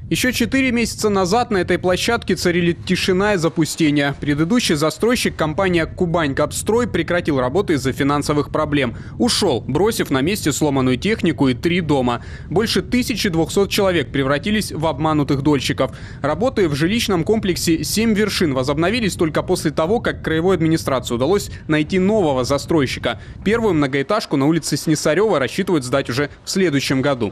Еще 4 месяца назад на этой площадке царили тишина и запустение. Предыдущий застройщик, компания «Кубань-Капстрой», прекратил работу из-за финансовых проблем. Ушел, бросив на месте сломанную технику и 3 дома. Больше 1200 человек превратились в обманутых дольщиков. Работы в жилищном комплексе «7 вершин» возобновились только после того, как краевой администрации удалось найти нового застройщика. Первую многоэтажку на улице Снесарева рассчитывают сдать уже в следующем году.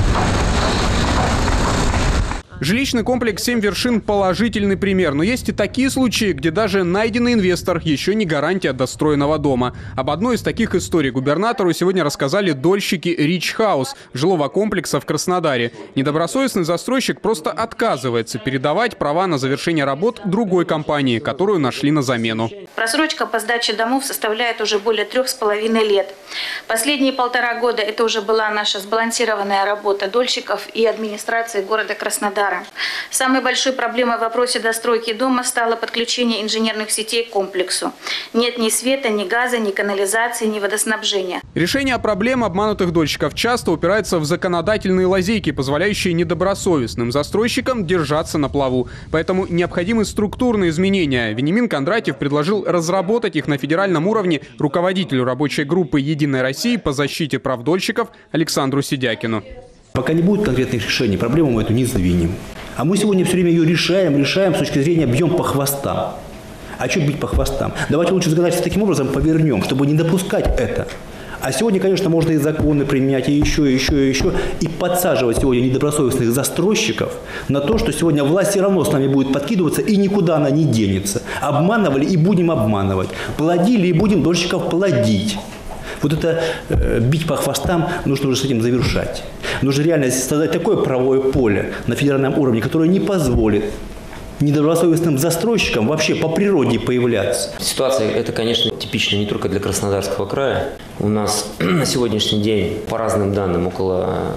Жилищный комплекс «7 вершин» – положительный пример. Но есть и такие случаи, где даже найденный инвестор еще не гарантия достроенного дома. Об одной из таких историй губернатору сегодня рассказали дольщики «Рич Хаус» жилого комплекса в Краснодаре. Недобросовестный застройщик просто отказывается передавать права на завершение работ другой компании, которую нашли на замену. Просрочка по сдаче домов составляет уже более 3,5 лет. Последние 1,5 года это уже была наша сбалансированная работа дольщиков и администрации города Краснодара. Самой большой проблемой в вопросе достройки дома стало подключение инженерных сетей к комплексу. Нет ни света, ни газа, ни канализации, ни водоснабжения. Решение проблем обманутых дольщиков часто упирается в законодательные лазейки, позволяющие недобросовестным застройщикам держаться на плаву. Поэтому необходимы структурные изменения. Вениамин Кондратьев предложил разработать их на федеральном уровне руководителю рабочей группы «Единой России» по защите прав дольщиков Александру Сидякину. Пока не будет конкретных решений, проблему мы эту не сдвинем. А мы сегодня все время ее решаем с точки зрения бьем по хвостам. А что бить по хвостам? Давайте лучше законодательство таким образом повернем, чтобы не допускать это. А сегодня, конечно, можно и законы применять, и еще, и подсаживать сегодня недобросовестных застройщиков на то, что сегодня власть все равно с нами будет подкидываться, и никуда она не денется. Обманывали и будем обманывать. Плодили и будем дольщиков плодить. Вот это бить по хвостам нужно уже с этим завершать. Нужно реально создать такое правовое поле на федеральном уровне, которое не позволит недобросовестным застройщикам вообще по природе появляться. Ситуация это, конечно, типична не только для Краснодарского края. У нас на сегодняшний день, по разным данным, около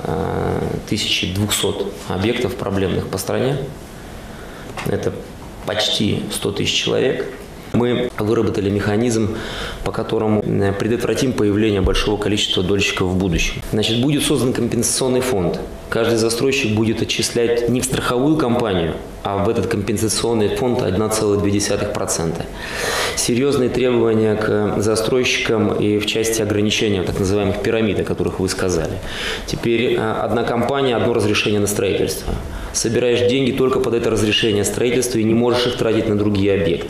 1200 объектов проблемных по стране. Это почти 100 тысяч человек. Мы выработали механизм, по которому предотвратим появление большого количества дольщиков в будущем. Значит, будет создан компенсационный фонд. Каждый застройщик будет отчислять не в страховую компанию, а в этот компенсационный фонд 1,2%. Серьезные требования к застройщикам и в части ограничения так называемых пирамид, о которых вы сказали. Теперь одна компания, одно разрешение на строительство. Собираешь деньги только под это разрешение строительства и не можешь их тратить на другие объекты.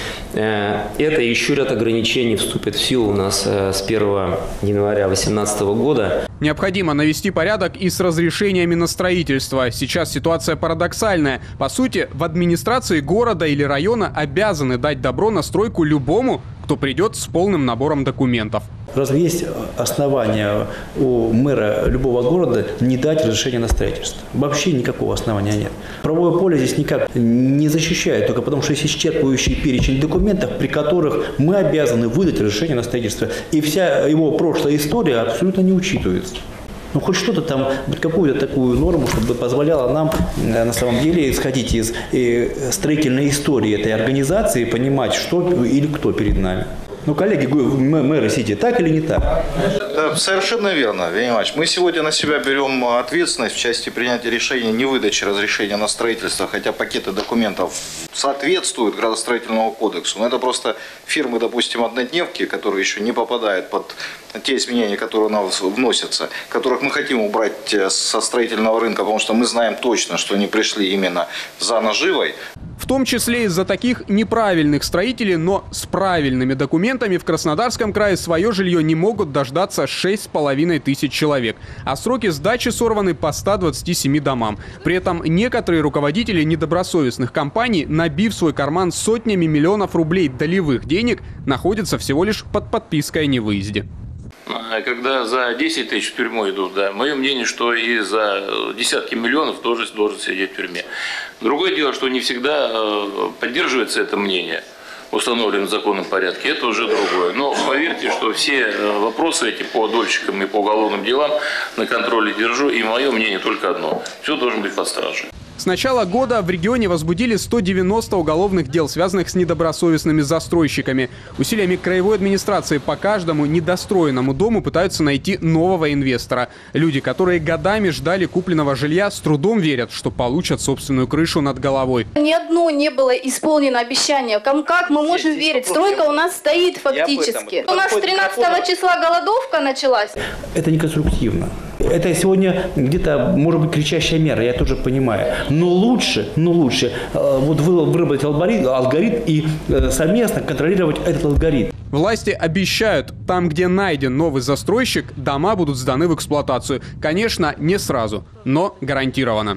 Это и еще ряд ограничений вступит в силу у нас с 1 января 2018 года. Необходимо навести порядок и с разрешениями на строительство. Сейчас ситуация парадоксальная. По сути, в администрации города или района обязаны дать добро на стройку любому, кто придет с полным набором документов. Разве есть основания у мэра любого города не дать разрешение на строительство? Вообще никакого основания нет. Правовое поле здесь никак не защищает, только потому что есть исчерпывающий перечень документов, при которых мы обязаны выдать разрешение на строительство. И вся его прошлая история абсолютно не учитывается. Ну, хоть что-то там, какую-то такую норму, чтобы позволяло нам на самом деле исходить из строительной истории этой организации, понимать, что или кто перед нами. Ну, коллеги, мэры Сити, так или не так? Да, совершенно верно, Вениамин Иванович. Мы сегодня на себя берем ответственность в части принятия решения не выдачи разрешения на строительство, хотя пакеты документов соответствуют градостроительному кодексу. Но это просто фирмы, допустим, однодневки, которые еще не попадают под те изменения, которые у нас вносятся, которых мы хотим убрать со строительного рынка, потому что мы знаем точно, что они пришли именно за наживой. В том числе из-за таких неправильных строителей, но с правильными документами в Краснодарском крае свое жилье не могут дождаться 6500 человек. А сроки сдачи сорваны по 127 домам. При этом некоторые руководители недобросовестных компаний, набив свой карман сотнями миллионов рублей долевых денег, находятся всего лишь под подпиской о невыезде. Когда за 10 тысяч в тюрьму идут, да, мое мнение, что и за десятки миллионов тоже должен сидеть в тюрьме. Другое дело, что не всегда поддерживается это мнение в установленном законном порядке, это уже другое. Но поверьте, что все вопросы эти по дольщикам и по уголовным делам на контроле держу, и мое мнение только одно – все должно быть под стражей. С начала года в регионе возбудили 190 уголовных дел, связанных с недобросовестными застройщиками. Усилиями краевой администрации по каждому недостроенному дому пытаются найти нового инвестора. Люди, которые годами ждали купленного жилья, с трудом верят, что получат собственную крышу над головой. Ни одно не было исполнено обещание. Как мы можем верить? Стройка у нас стоит фактически. У нас 13 числа голодовка началась. Это не конструктивно. Это сегодня где-то, может быть, кричащая мера, я тоже понимаю. Но лучше вот выработать алгоритм и совместно контролировать этот алгоритм. Власти обещают, там, где найден новый застройщик, дома будут сданы в эксплуатацию. Конечно, не сразу, но гарантированно.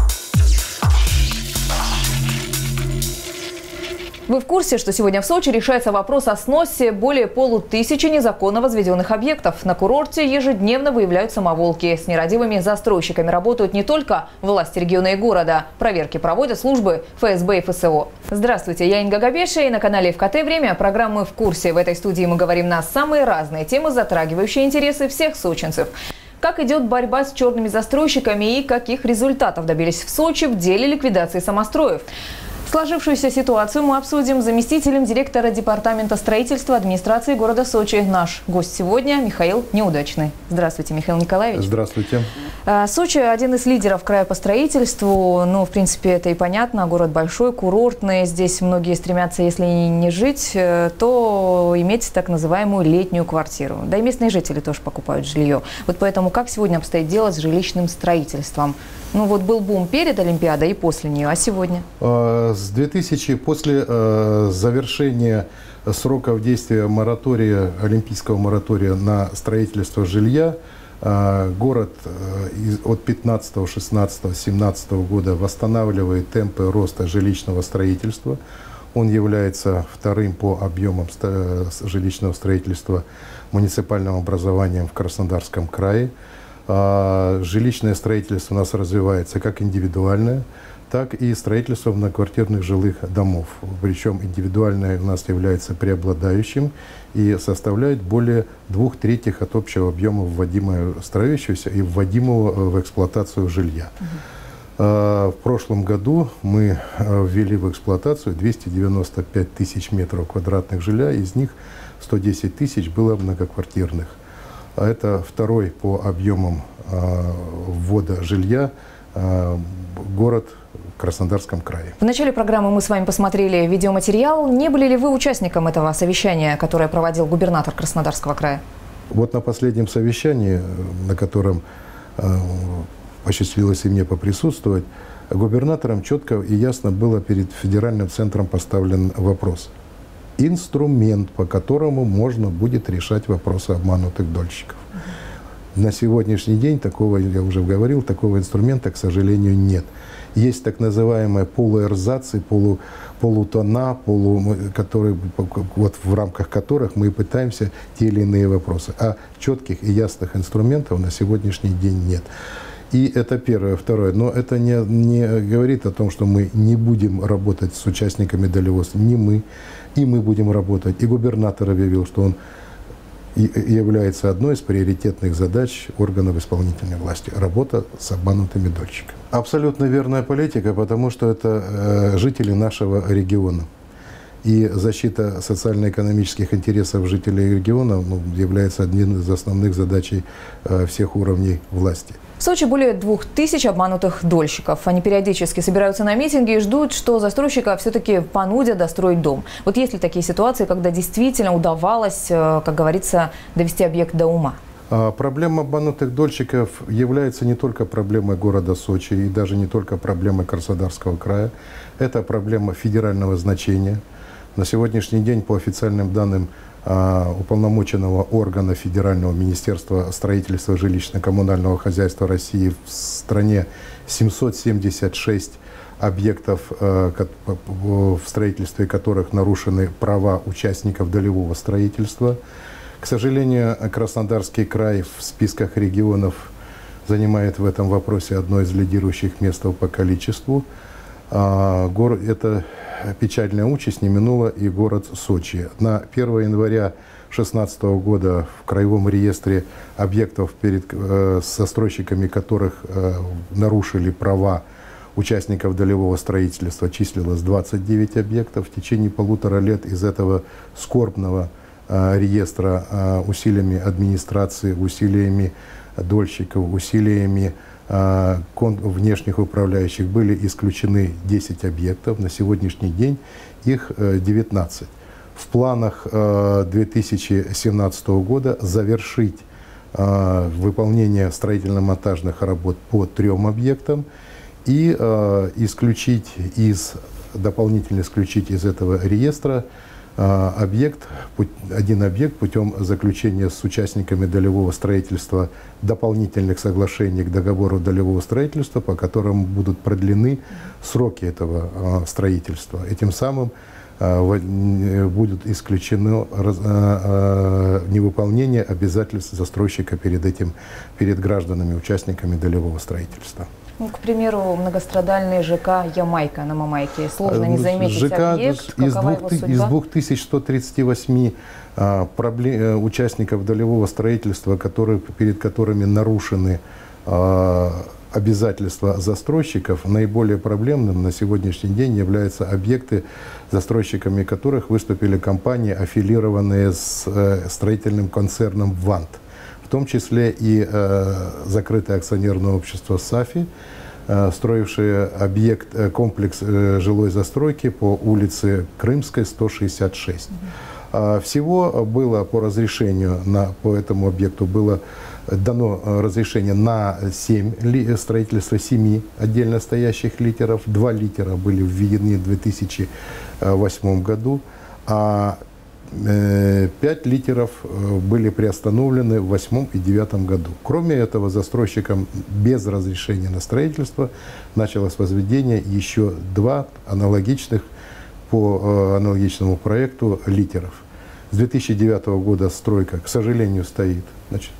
Вы в курсе, что сегодня в Сочи решается вопрос о сносе более 500 незаконно возведенных объектов? На курорте ежедневно выявляют самоволки. С нерадивыми застройщиками работают не только власти региона и города. Проверки проводят службы ФСБ и ФСО. Здравствуйте, я Инга Габеша, и на канале ФКТ «Время» программы «В курсе». В этой студии мы говорим на самые разные темы, затрагивающие интересы всех сочинцев. Как идет борьба с черными застройщиками и каких результатов добились в Сочи в деле ликвидации самостроев? Сложившуюся ситуацию мы обсудим с заместителем директора департамента строительства администрации города Сочи. Наш гость сегодня Михаил Неудачный. Здравствуйте, Михаил Николаевич. Здравствуйте. Сочи один из лидеров края по строительству. Ну, в принципе, это и понятно. Город большой, курортный. Здесь многие стремятся, если не жить, то иметь так называемую летнюю квартиру. Да и местные жители тоже покупают жилье. Вот поэтому как сегодня обстоит дело с жилищным строительством? Ну вот был бум перед Олимпиадой и после нее, а сегодня? После завершения сроков действия моратория, олимпийского моратория на строительство жилья, город от 15, 16, 17 года восстанавливает темпы роста жилищного строительства. Он является вторым по объемам жилищного строительства муниципальным образованием в Краснодарском крае. Жилищное строительство у нас развивается как индивидуальное, так и строительство многоквартирных жилых домов. Причем индивидуальное у нас является преобладающим и составляет более 2/3 от общего объема вводимого строящегося и вводимого в эксплуатацию жилья. В прошлом году мы ввели в эксплуатацию 295 тысяч метров квадратных жилья, из них 110 тысяч было многоквартирных. Это второй по объемам ввода жилья город в Краснодарском крае. В начале программы мы с вами посмотрели видеоматериал. Не были ли вы участником этого совещания, которое проводил губернатор Краснодарского края? Вот на последнем совещании, на котором посчастливилось и мне поприсутствовать, губернатором четко и ясно было перед федеральным центром поставлен вопрос. Инструмент, по которому можно будет решать вопросы обманутых дольщиков. На сегодняшний день такого, я уже говорил, такого инструмента, к сожалению, нет. Есть так называемые полуэрзацы, полутона, которые, вот в рамках которых мы пытаемся те или иные вопросы. А четких и ясных инструментов на сегодняшний день нет. И это первое. Второе. Но это не говорит о том, что мы не будем работать с участниками долеводства. Не мы. И мы будем работать. И губернатор объявил, что он является одной из приоритетных задач органов исполнительной власти. Работа с обманутыми дольщиками. Абсолютно верная политика, потому что это жители нашего региона. И защита социально-экономических интересов жителей региона является одной из основных задач всех уровней власти. В Сочи более 2000 обманутых дольщиков. Они периодически собираются на митинги и ждут, что застройщика все-таки понудят достроить дом. Вот есть ли такие ситуации, когда действительно удавалось, как говорится, довести объект до ума? Проблема обманутых дольщиков является не только проблемой города Сочи и даже не только проблемой Краснодарского края. Это проблема федерального значения. На сегодняшний день, по официальным данным уполномоченного органа Федерального министерства строительства и жилищно-коммунального хозяйства России, в стране 776 объектов, в строительстве которых нарушены права участников долевого строительства. К сожалению, Краснодарский край в списках регионов занимает в этом вопросе одно из лидирующих мест по количеству. Эта печальная участь не минула и город Сочи. На 1 января 2016 года в краевом реестре объектов, перед застройщиками которых нарушили права участников долевого строительства числилось 29 объектов. В течение 1,5 лет из этого скорбного реестра усилиями администрации, усилиями дольщиков, усилиями внешних управляющих были исключены 10 объектов. На сегодняшний день их 19. В планах 2017 года завершить выполнение строительно-монтажных работ по 3 объектам и дополнительно исключить из этого реестра один объект путем заключения с участниками долевого строительства дополнительных соглашений к договору долевого строительства, по которым будут продлены сроки этого строительства. Этим самым будет исключено невыполнение обязательств застройщика перед гражданами, участниками долевого строительства. Ну, к примеру, многострадальный ЖК «Ямайка» на Мамайке. Сложно не заметить ЖК объект. Какова его судьба? Из 2138 участников долевого строительства, перед которыми нарушены обязательства застройщиков, наиболее проблемным на сегодняшний день являются объекты, застройщиками которых выступили компании, аффилированные с строительным концерном «Вант». В том числе и закрытое акционерное общество «Сафи», строившее комплекс жилой застройки по улице Крымской, 166. Всего было по разрешению по этому объекту было дано разрешение на строительство 7 отдельно стоящих литеров. 2 литера были введены в 2008 году, а 5 литеров были приостановлены в 2008 и 2009 году. Кроме этого, застройщикам без разрешения на строительство началось возведение еще 2 аналогичных по аналогичному проекту литеров. С 2009 года стройка, к сожалению, стоит. Значит,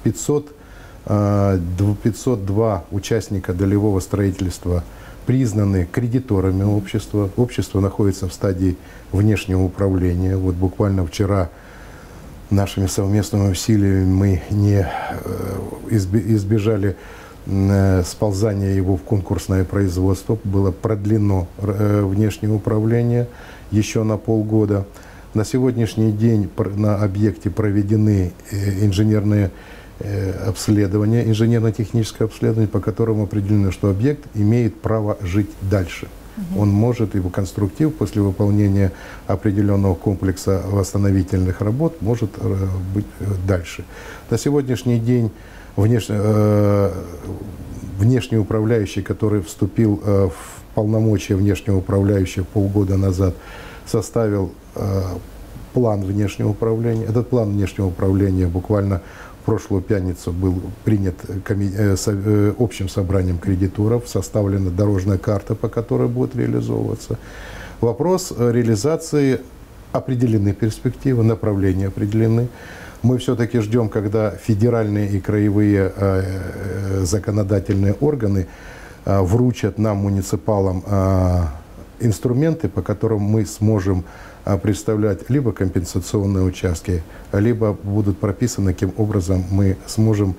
502 участника долевого строительства признаны кредиторами общества. Общество находится в стадии внешнего управления. Вот буквально вчера нашими совместными усилиями мы не избежали сползания его в конкурсное производство. Было продлено внешнее управление еще на полгода. На сегодняшний день на объекте проведены инженерные обследование, инженерно-техническое обследование, по которому определено, что объект имеет право жить дальше. Он может, его конструктив после выполнения определенного комплекса восстановительных работ может быть дальше. На сегодняшний день внешний управляющий, который вступил в полномочия внешнего управляющего полгода назад, составил план внешнего управления. Этот план внешнего управления буквально в прошлую пятницу был принят общим собранием кредиторов, составлена дорожная карта, по которой будет реализовываться. Вопрос реализации определены перспективы, направления определены. Мы все-таки ждем, когда федеральные и краевые законодательные органы вручат нам, муниципалам, инструменты, по которым мы сможем представлять либо компенсационные участки, либо будут прописаны, каким образом мы сможем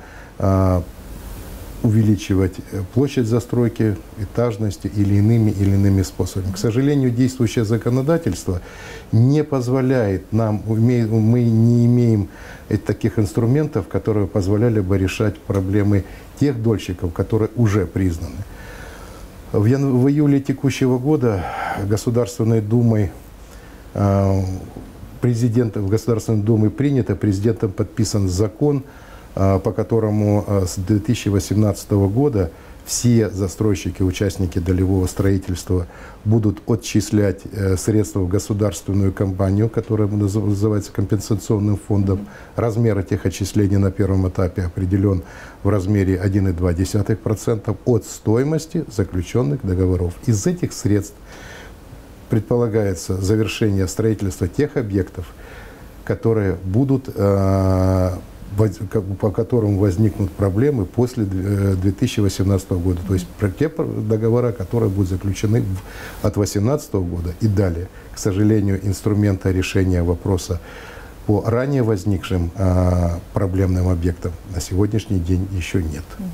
увеличивать площадь застройки, этажности или иными способами. К сожалению, действующее законодательство не позволяет нам, мы не имеем таких инструментов, которые позволяли бы решать проблемы тех дольщиков, которые уже признаны. В июле текущего года Государственной Думой в Государственной Думе принято, президентом подписан закон, по которому с 2018 года все застройщики, участники долевого строительства будут отчислять средства в государственную компанию, которая называется компенсационным фондом. Размер этих отчислений на первом этапе определен в размере 1,2% от стоимости заключенных договоров. Из этих средств предполагается завершение строительства тех объектов, которые будут, по которым возникнут проблемы после 2018 года. То есть те договора, которые будут заключены от 2018 года и далее. К сожалению, инструмента решения вопроса по ранее возникшим проблемным объектам на сегодняшний день еще нет.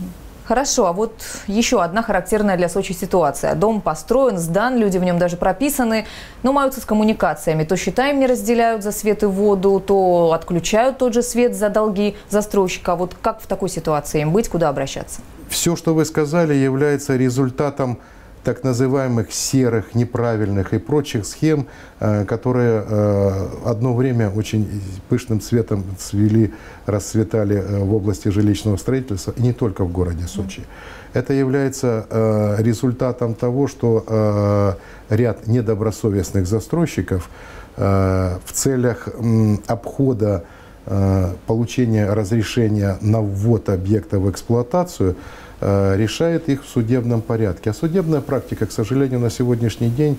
Хорошо, а вот еще одна характерная для Сочи ситуация. Дом построен, сдан, люди в нем даже прописаны, но маются с коммуникациями. То счета им не разделяют за свет и воду, то отключают тот же свет за долги застройщика. Вот как в такой ситуации им быть, куда обращаться? Все, что вы сказали, является результатом так называемых серых, неправильных и прочих схем, которые одно время очень пышным цветом расцветали в области жилищного строительства, и не только в городе Сочи. Это является результатом того, что ряд недобросовестных застройщиков в целях обхода получения разрешения на ввод объекта в эксплуатацию решает их в судебном порядке. А судебная практика, к сожалению, на сегодняшний день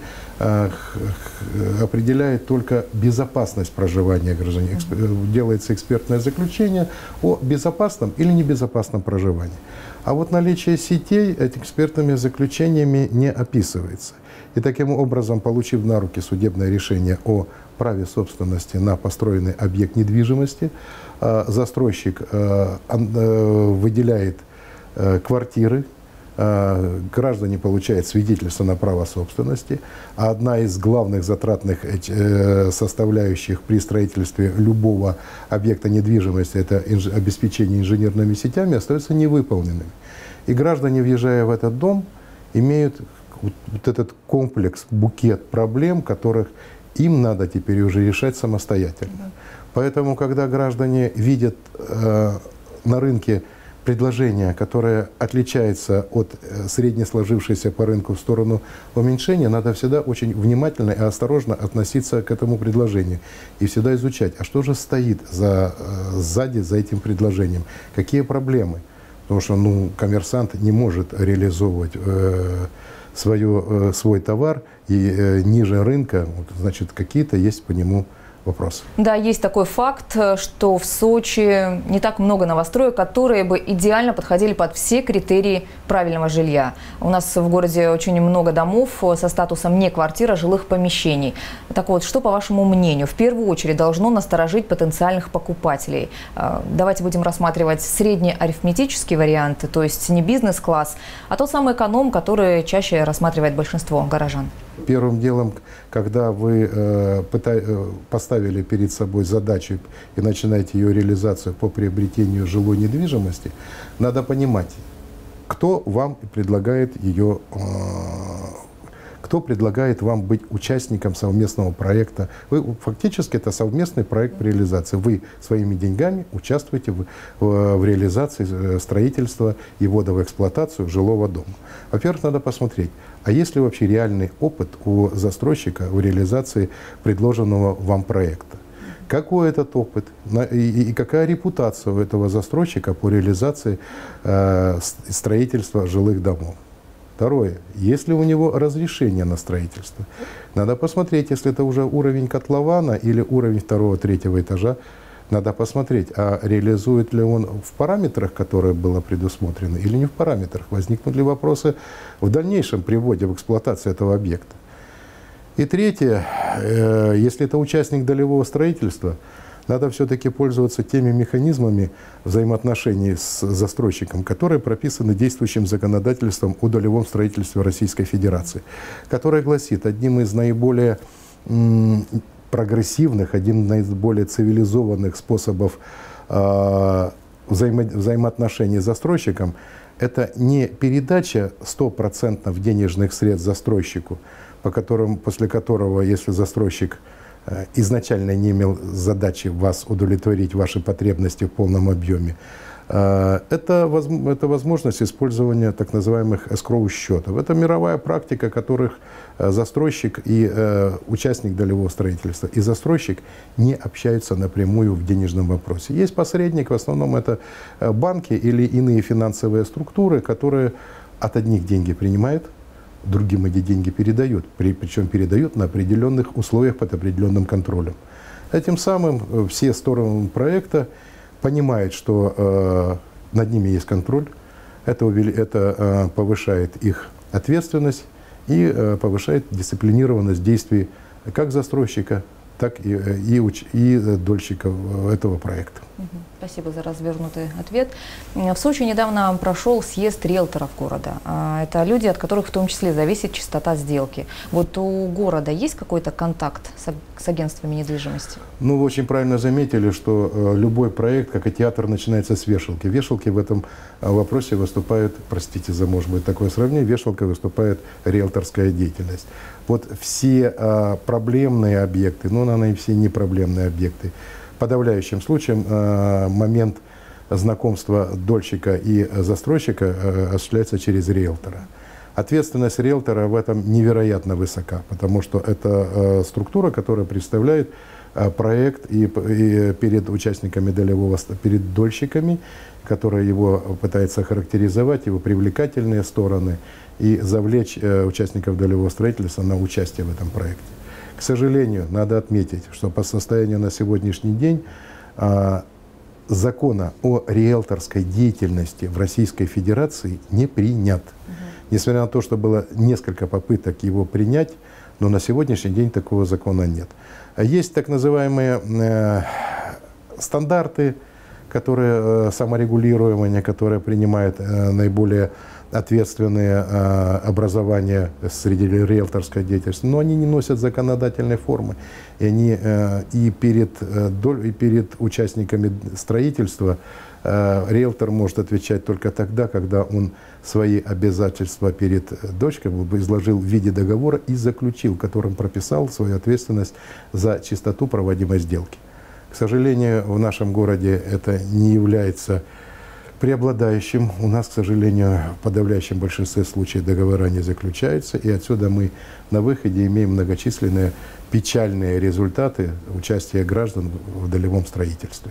определяет только безопасность проживания граждан. Делается экспертное заключение о безопасном или небезопасном проживании. А вот наличие сетей этими экспертными заключениями не описывается. И таким образом, получив на руки судебное решение о праве собственности на построенный объект недвижимости, застройщик выделяет квартиры, граждане получают свидетельство на право собственности, а одна из главных затратных составляющих при строительстве любого объекта недвижимости – это обеспечение инженерными сетями, остается невыполненными. И граждане, въезжая в этот дом, имеют вот этот комплекс, букет проблем, которых им надо теперь уже решать самостоятельно. Поэтому, когда граждане видят на рынке предложение, которое отличается от среднесложившейся по рынку в сторону уменьшения, надо всегда очень внимательно и осторожно относиться к этому предложению. И всегда изучать, а что же стоит сзади за этим предложением, какие проблемы. Потому что коммерсант не может реализовывать свой товар и ниже рынка, значит, какие-то есть по нему вопросы. Да, есть такой факт, что в Сочи не так много новостроек, которые бы идеально подходили под все критерии правильного жилья. У нас в городе очень много домов со статусом не квартир, а жилых помещений. Так вот, что, по вашему мнению, в первую очередь должно насторожить потенциальных покупателей? Давайте будем рассматривать среднеарифметический вариант, то есть не бизнес-класс, а тот самый эконом, который чаще рассматривает большинство горожан. Первым делом, когда вы поставили перед собой задачу и начинаете ее реализацию по приобретению жилой недвижимости, надо понимать, кто вам предлагает вам быть участником совместного проекта. Фактически это совместный проект реализации. Вы своими деньгами участвуете в реализации строительства и ввода в эксплуатацию жилого дома. Во-первых, надо посмотреть, а есть ли вообще реальный опыт у застройщика в реализации предложенного вам проекта. Какой этот опыт и какая репутация у этого застройщика по реализации строительства жилых домов. Второе. Есть ли у него разрешение на строительство? Надо посмотреть, если это уже уровень котлована или уровень второго-третьего этажа, надо посмотреть, а реализует ли он в параметрах, которые было предусмотрено, или не в параметрах. Возникнут ли вопросы в дальнейшем при вводе в эксплуатацию этого объекта. И третье. Если это участник долевого строительства, надо все-таки пользоваться теми механизмами взаимоотношений с застройщиком, которые прописаны действующим законодательством о долевом строительстве Российской Федерации, которое гласит, одним из наиболее прогрессивных, одним из наиболее цивилизованных способов взаимоотношений с застройщиком – это не передача 100% денежных средств застройщику, после которого, если застройщик изначально не имел задачи вас удовлетворить ваши потребности в полном объеме, это возможность использования так называемых эскроу-счетов. Это мировая практика, которых застройщик и участник долевого строительства и застройщик не общаются напрямую в денежном вопросе. Есть посредник, в основном это банки или иные финансовые структуры, которые от одних деньги принимают, другим эти деньги передают, причем передают на определенных условиях под определенным контролем. Этим самым все стороны проекта понимают, что над ними есть контроль, это повышает их ответственность и повышает дисциплинированность действий как застройщика, так и дольщиков этого проекта. Спасибо за развернутый ответ. В Сочи недавно прошел съезд риэлторов города. Это люди, от которых в том числе зависит чистота сделки. Вот у города есть какой-то контакт с агентствами недвижимости? Ну, вы очень правильно заметили, что любой проект, как и театр, начинается с вешалки. Вешалки в этом вопросе выступают, простите за, может быть, такое сравнение, вешалкой выступает риэлторская деятельность. Вот все проблемные объекты, ну, наверное, и все непроблемные объекты, подавляющим случаем момент знакомства дольщика и застройщика осуществляется через риэлтора. Ответственность риэлтора в этом невероятно высока, потому что это структура, которая представляет проект и перед участниками долевого, перед дольщиками, которые его пытаются характеризовать, его привлекательные стороны и завлечь участников долевого строительства на участие в этом проекте. К сожалению, надо отметить, что по состоянию на сегодняшний день закона о риэлторской деятельности в Российской Федерации не принят. Несмотря на то, что было несколько попыток его принять, но на сегодняшний день такого закона нет. Есть так называемые стандарты, которые саморегулируемые, которые принимают наиболее ответственные образования среди риэлторской деятельности, но они не носят законодательной формы. И они и перед участниками строительства риэлтор может отвечать только тогда, когда он свои обязательства перед дольщиком изложил в виде договора и заключил, которым прописал свою ответственность за чистоту проводимой сделки. К сожалению, в нашем городе это не является преобладающим. У нас, к сожалению, в подавляющем большинстве случаев договора не заключаются, и отсюда мы на выходе имеем многочисленные печальные результаты участия граждан в долевом строительстве.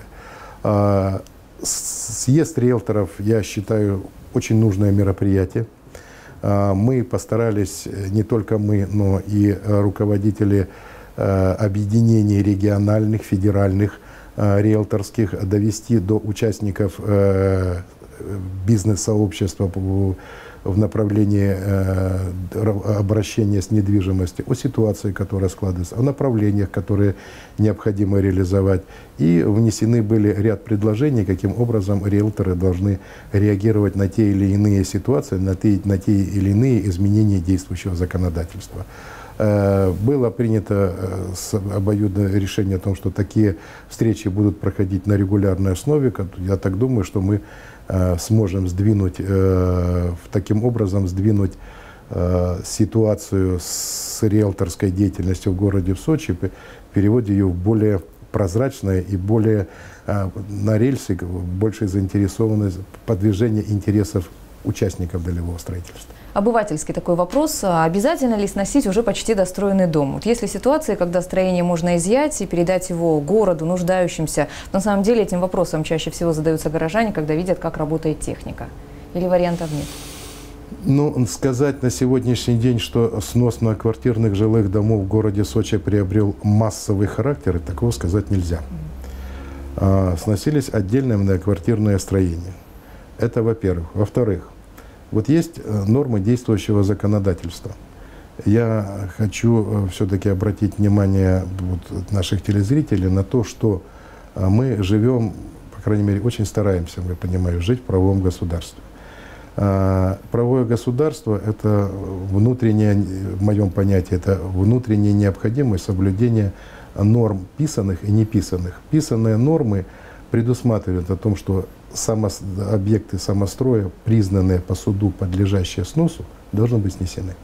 Съезд риэлторов, я считаю, очень нужное мероприятие. Мы постарались, не только мы, но и руководители объединений региональных, федеральных, риэлторских, довести до участников бизнес-сообщества в направлении обращения с недвижимостью, о ситуации, которая складывается, о направлениях, которые необходимо реализовать. И внесены были ряд предложений, каким образом риэлторы должны реагировать на те или иные ситуации, на те или иные изменения действующего законодательства. Было принято обоюдное решение о том, что такие встречи будут проходить на регулярной основе. Я так думаю, что мы сможем сдвинуть, таким образом сдвинуть ситуацию с риэлторской деятельностью в городе в Сочи, переводя ее в более прозрачное и более на рельсы, большей заинтересованность, подвижение интересов участников долевого строительства. Обывательский такой вопрос. Обязательно ли сносить уже почти достроенный дом? Вот есть ли ситуации, когда строение можно изъять и передать его городу, нуждающимся? На самом деле этим вопросом чаще всего задаются горожане, когда видят, как работает техника. Или вариантов нет? Ну, сказать на сегодняшний день, что снос многоквартирных жилых домов в городе Сочи приобрел массовый характер, такого сказать нельзя. Сносились отдельные многоквартирные строения. Это во-первых. Во-вторых, вот есть нормы действующего законодательства. Я хочу все-таки обратить внимание наших телезрителей на то, что мы живем, по крайней мере, очень стараемся, я понимаю, жить в правовом государстве. Правовое государство – это внутреннее, в моем понятии, это внутренняя необходимость соблюдения норм писанных и неписанных. Писанные нормы предусматривают о том, что объекты самостроя, признанные по суду, подлежащие сносу, должны быть снесены.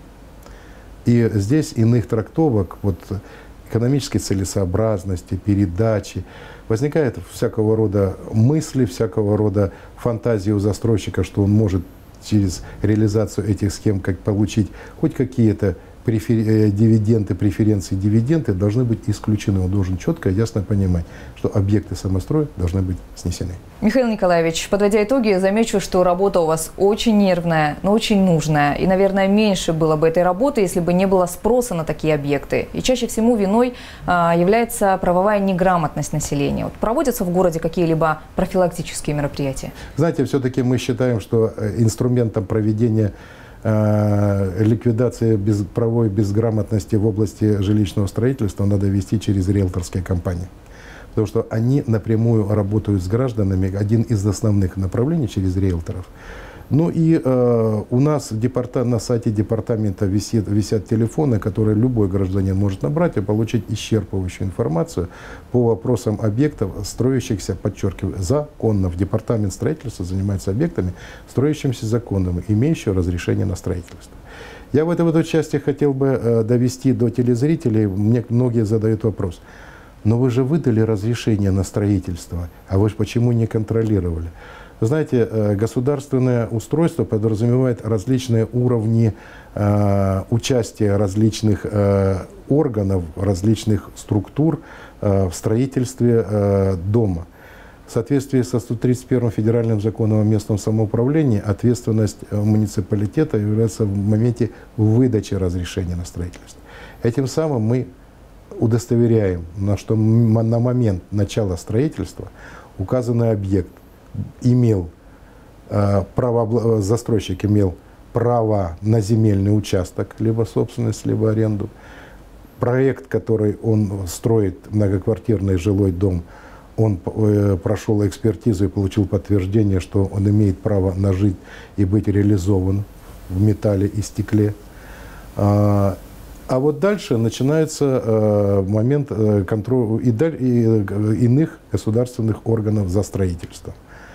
И здесь иных трактовок, экономической целесообразности, передачи, возникает всякого рода мысли, всякого рода фантазии у застройщика, что он может через реализацию этих схем получить хоть какие-то дивиденды, преференции, дивиденды должны быть исключены. Он должен четко и ясно понимать, что объекты самостроя должны быть снесены. Михаил Николаевич, подводя итоги, замечу, что работа у вас очень нервная, но очень нужная. И, наверное, меньше было бы этой работы, если бы не было спроса на такие объекты. И чаще всего виной является правовая неграмотность населения. Проводятся в городе какие-либо профилактические мероприятия? Знаете, все-таки мы считаем, что инструментом проведения ликвидация правовой безграмотности в области жилищного строительства надо вести через риэлторские компании. Потому что они напрямую работают с гражданами, один из основных направлений через риэлторов. Ну и у нас на сайте департамента висят телефоны, которые любой гражданин может набрать и получить исчерпывающую информацию по вопросам объектов, строящихся, подчеркиваю, законно. В департамент строительства занимается объектами, строящимися законно, имеющими разрешение на строительство. Я в этой части хотел бы довести до телезрителей, мне многие задают вопрос, но вы же выдали разрешение на строительство, а вы же почему не контролировали? Вы знаете, государственное устройство подразумевает различные уровни участия различных органов, различных структур в строительстве дома. В соответствии со 131 федеральным законом о местном самоуправлении ответственность муниципалитета является в моменте выдачи разрешения на строительство. Этим самым мы удостоверяем, что на момент начала строительства указанный объект имел застройщик имел право на земельный участок, либо собственность, либо аренду. Проект, который он строит, многоквартирный жилой дом, он прошел экспертизу и получил подтверждение, что он имеет право на жить и быть реализован в металле и стекле. А вот дальше начинается момент контроля иных государственных органов за строительством.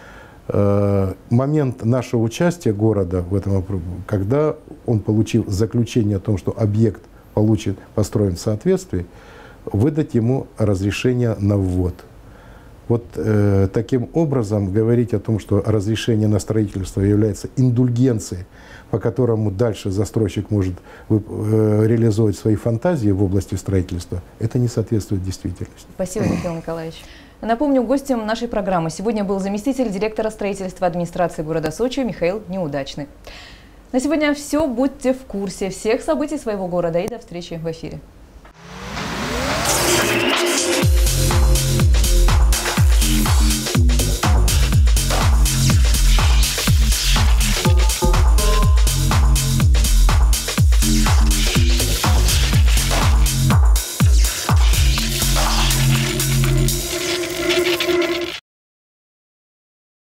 Момент нашего участия города в этом вопросе, когда он получил заключение о том, что объект построен в соответствии, выдать ему разрешение на ввод. Вот таким образом говорить о том, что разрешение на строительство является индульгенцией, по которому дальше застройщик может реализовать свои фантазии в области строительства, это не соответствует действительности. Спасибо, Михаил Николаевич. Напомню, гостем нашей программы сегодня был заместитель директора строительства администрации города Сочи Михаил Неудачный. На сегодня все. Будьте в курсе всех событий своего города и до встречи в эфире.